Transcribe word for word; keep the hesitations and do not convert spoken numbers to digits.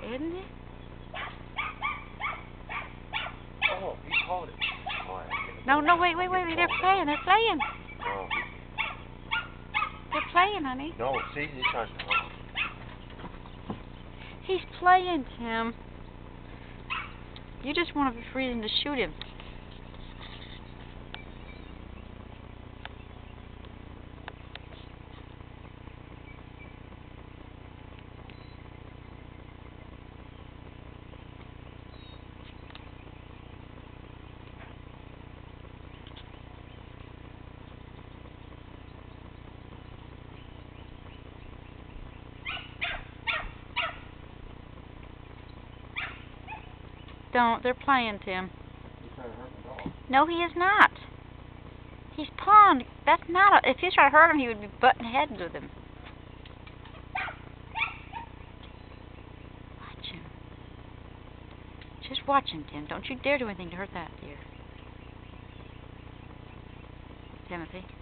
isn't he? Oh, he caught it. All right, No, no, wait, wait, wait. They're playing. They're playing. No, he, They're playing, honey. no, see, he's trying to. He's playing, Tim. You just want a reason to shoot him. Don't. They're playing, Tim. He's trying to hurt the dog. No, he is not. He's pawing. That's not a... If he tried to hurt him, he would be butting heads with him. Watch him. Just watch him, Tim. Don't you dare do anything to hurt that deer. Timothy.